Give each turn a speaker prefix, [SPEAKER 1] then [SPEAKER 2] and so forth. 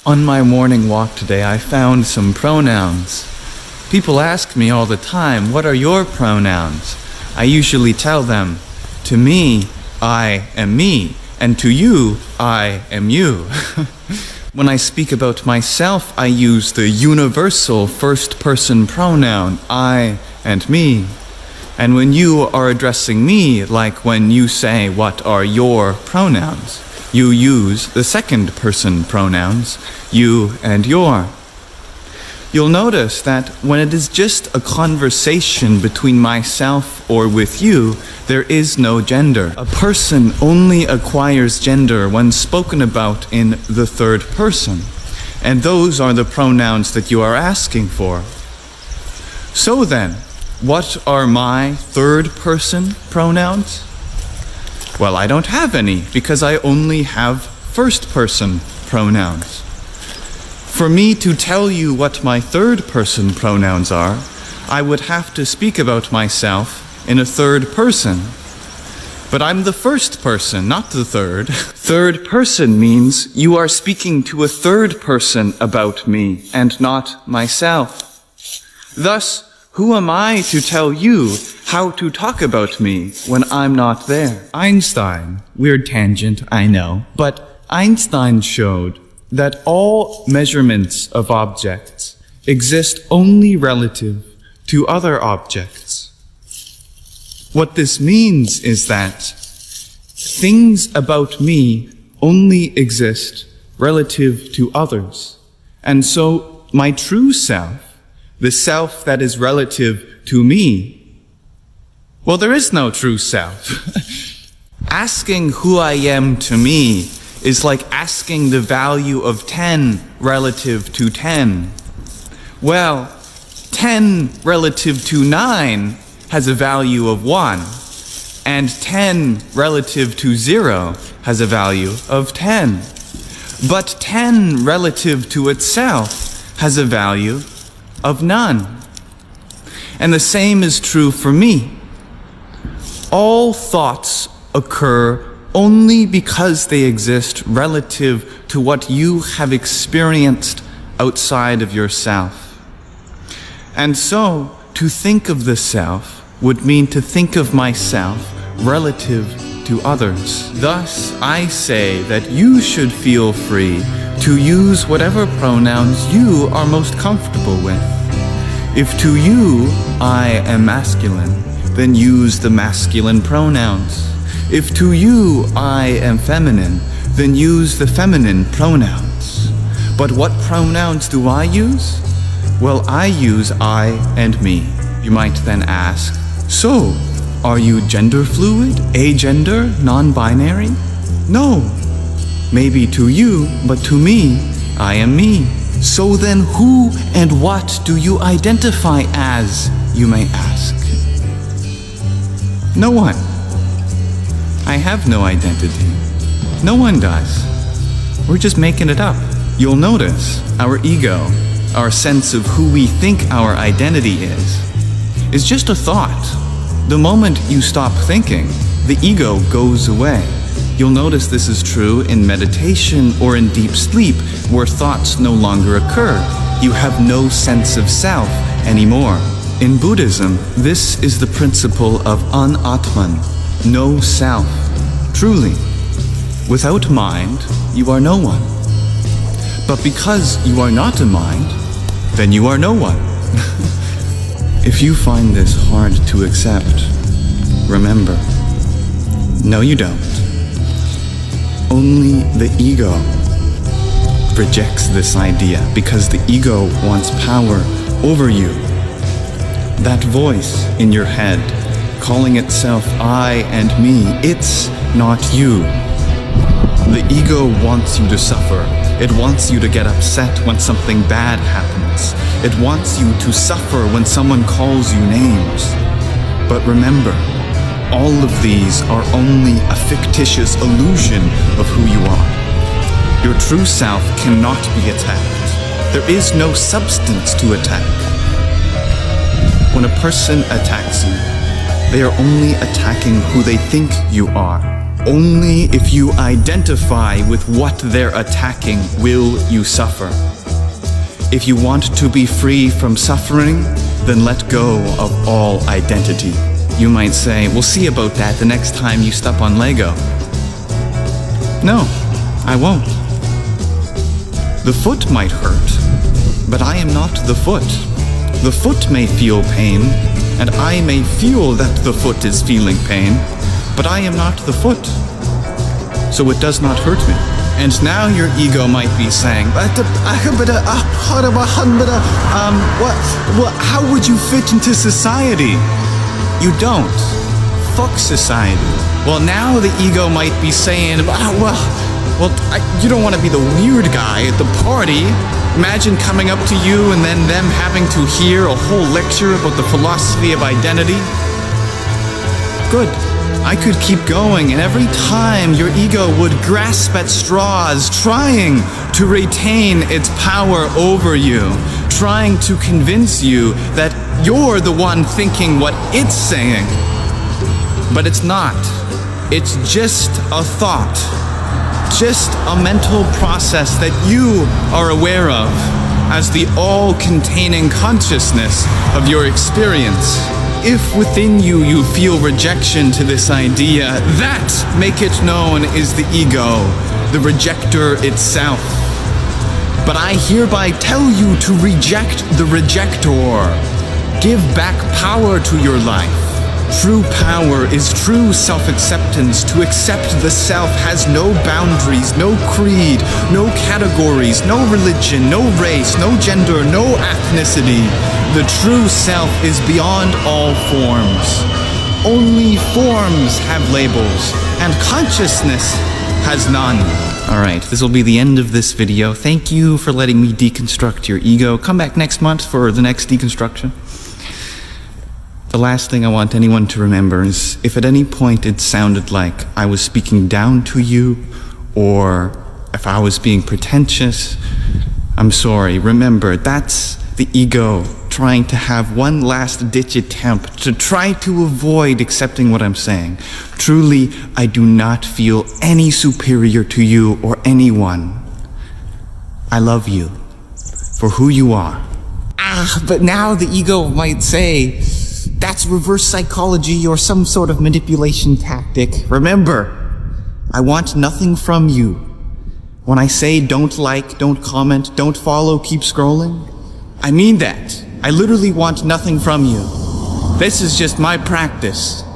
[SPEAKER 1] On my morning walk today, I found some pronouns. People ask me all the time, what are your pronouns? I usually tell them, to me, I am me, and to you, I am you. When I speak about myself, I use the universal first-person pronoun, I and me. And when you are addressing me, like when you say, what are your pronouns? You use the second-person pronouns, you and your. You'll notice that when it is just a conversation between myself or with you, there is no gender. A person only acquires gender when spoken about in the third person, and those are the pronouns that you are asking for. So then, what are my third-person pronouns? Well, I don't have any, because I only have first-person pronouns. For me to tell you what my third-person pronouns are, I would have to speak about myself in a third person. But I'm the first person, not the third. Third person means you are speaking to a third person about me and not myself. Thus, who am I to tell you how to talk about me when I'm not there? Einstein, weird tangent, I know, but Einstein showed that all measurements of objects exist only relative to other objects. What this means is that things about me only exist relative to others. And so my true self, the self that is relative to me, well, there is no true self. Asking who I am to me is like asking the value of 10 relative to 10. Well, 10 relative to 9 has a value of 1, and 10 relative to 0 has a value of 10. But 10 relative to itself has a value of none. And the same is true for me. All thoughts occur only because they exist relative to what you have experienced outside of yourself. And so, to think of the self would mean to think of myself relative to others. Thus, I say that you should feel free to use whatever pronouns you are most comfortable with. If to you I am masculine, then use the masculine pronouns. If to you I am feminine, then use the feminine pronouns. But what pronouns do I use? Well, I use I and me. You might then ask, so, are you gender fluid, agender, non-binary? No. Maybe to you, but to me, I am me. So then who and what do you identify as, you may ask? No one. I have no identity. No one does. We're just making it up. You'll notice our ego, our sense of who we think our identity is just a thought. The moment you stop thinking, the ego goes away. You'll notice this is true in meditation or in deep sleep, where thoughts no longer occur. You have no sense of self anymore. In Buddhism, this is the principle of anatman, no self. Truly, without mind, you are no one. But because you are not a mind, then you are no one. If you find this hard to accept, remember, no you don't. Only the ego rejects this idea because the ego wants power over you. That voice in your head calling itself I and me, it's not you. The ego wants you to suffer. It wants you to get upset when something bad happens. It wants you to suffer when someone calls you names. But remember, all of these are only a fictitious illusion of who you are. Your true self cannot be attacked. There is no substance to attack. When a person attacks you, they are only attacking who they think you are. Only if you identify with what they're attacking will you suffer. If you want to be free from suffering, then let go of all identity. You might say, we'll see about that the next time you step on Lego. No, I won't. The foot might hurt, but I am not the foot. The foot may feel pain, and I may feel that the foot is feeling pain, but I am not the foot. So it does not hurt me. And now your ego might be saying, how would you fit into society? You don't. Fuck society. Well, now the ego might be saying, you don't want to be the weird guy at the party. Imagine coming up to you and then them having to hear a whole lecture about the philosophy of identity. Good. I could keep going, and every time your ego would grasp at straws, trying to retain its power over you, trying to convince you that you're the one thinking what it's saying. But it's not. It's just a thought, just a mental process that you are aware of as the all-containing consciousness of your experience. If within you feel rejection to this idea, that, make it known, is the ego, the rejector itself. But I hereby tell you to reject the rejector. Give back power to your life. True power is true self-acceptance. To accept the self has no boundaries, no creed, no categories, no religion, no race, no gender, no ethnicity. The true self is beyond all forms. Only forms have labels, and consciousness has none. Alright, this will be the end of this video. Thank you for letting me deconstruct your ego. Come back next month for the next deconstruction. The last thing I want anyone to remember is if at any point it sounded like I was speaking down to you, or if I was being pretentious, I'm sorry. Remember, that's the ego trying to have one last-ditch attempt to try to avoid accepting what I'm saying. Truly, I do not feel any superior to you or anyone. I love you for who you are. But now the ego might say, that's reverse psychology or some sort of manipulation tactic. Remember, I want nothing from you. When I say don't like, don't comment, don't follow, keep scrolling, I mean that. I literally want nothing from you. This is just my practice.